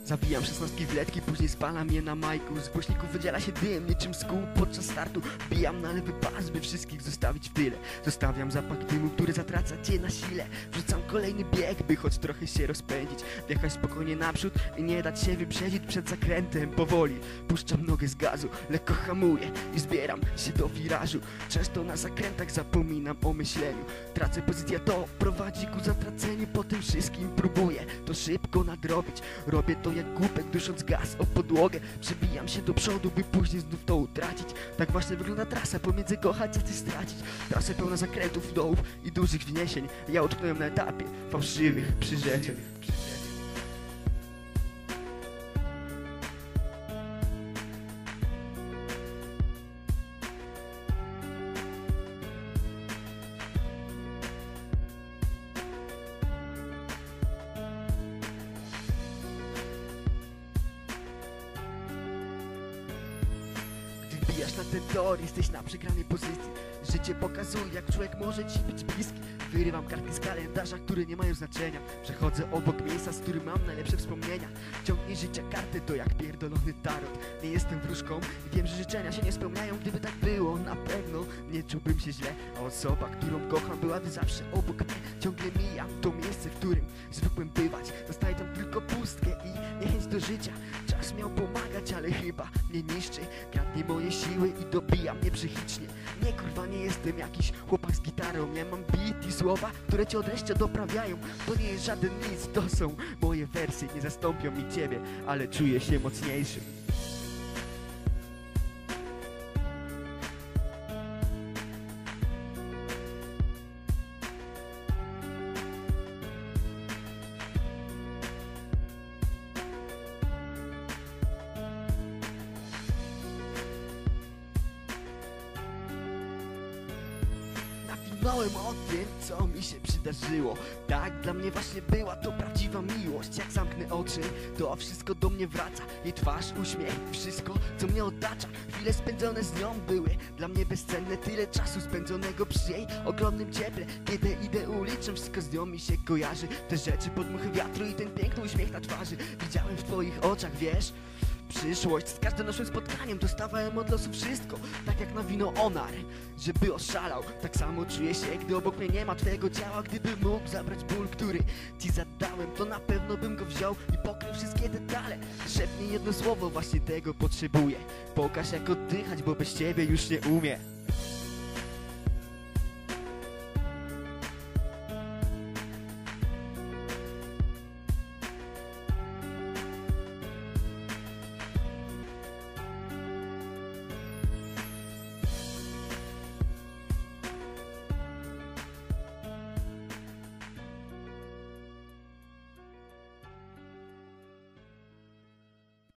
Zawijam 16 w letki, później spalam je na majku. Z głośników wydziela się dym, niczym z kół podczas startu. Bijam na lewy pas, by wszystkich zostawić w tyle. Zostawiam zapach dymu, który zatraca cię na sile. Wrzucam kolejny bieg, by choć trochę się rozpędzić. Wjechać spokojnie naprzód i nie dać się wyprzedzić przed zakrętem. Powoli puszczam nogę z gazu, lekko hamuję i zbieram się do wirażu. Często na zakrętach zapominam o myśleniu. Tracę pozycję, to prowadzi ku zatraceniu. Po tym wszystkim próbuję to szybko nadrobić. Robię to jak głupek, dusząc gaz o podłogę. Przebijam się do przodu, by później znów to utracić. Tak właśnie wygląda trasa, pomiędzy kochać a ty stracić. Trasa pełna zakrętów, dołów i dużych wzniesień. Ja utknąłem na etapie fałszywych przyrzeczeń. Wbijasz na ten tor, jesteś na przegranej pozycji. Życie pokazuje, jak człowiek może ci być bliski. Wyrywam kartki z kalendarza, które nie mają znaczenia. Przechodzę obok miejsca, z którym mam najlepsze wspomnienia. Ciągnie życia karty, to jak pierdolony tarot. Nie jestem wróżką i wiem, że życzenia się nie spełniają. Gdyby tak było, na pewno nie czułbym się źle. A osoba, którą kocham, byłaby zawsze obok mnie. Ciągle mijam to miejsce, w którym zwykłem bywać. Zostaje tam tylko pustkę i niechęć do życia. Czas miał pomagać, ale chyba mnie niszczy. Kradnie moje siły i dobija mnie psychicznie. Nie, kurwa, nie jestem jakiś chłopak z gitarą. Ja mam beat i słowa, które cię od reszty doprawiają. To nie jest żaden nic, to są moje wersy. Nie zastąpią mi ciebie, ale czuję się mocniejszy. Nawinąłem o tym, co mi się przydarzyło. Tak, dla mnie właśnie była to prawdziwa miłość. Jak zamknę oczy, to wszystko do mnie wraca. Jej twarz, uśmiech, wszystko, co mnie otacza. Chwile spędzone z nią były dla mnie bezcenne. Tyle czasu spędzonego przy jej ogromnym cieple. Kiedy idę ulicą, wszystko z nią mi się kojarzy. Te rzeczy, podmuchy wiatru i ten piękny uśmiech na twarzy. Widziałem w twoich oczach, wiesz? Przyszłość, z każdym naszym spotkaniem dostawałem od losu wszystko. Tak jak na wino onar, żeby oszalał. Tak samo czuję się, gdy obok mnie nie ma twojego ciała. Gdybym mógł zabrać ból, który ci zadałem, to na pewno bym go wziął i pokrył wszystkie detale. Szepnij jedno słowo, właśnie tego potrzebuję. Pokaż, jak oddychać, bo bez ciebie już nie umiem.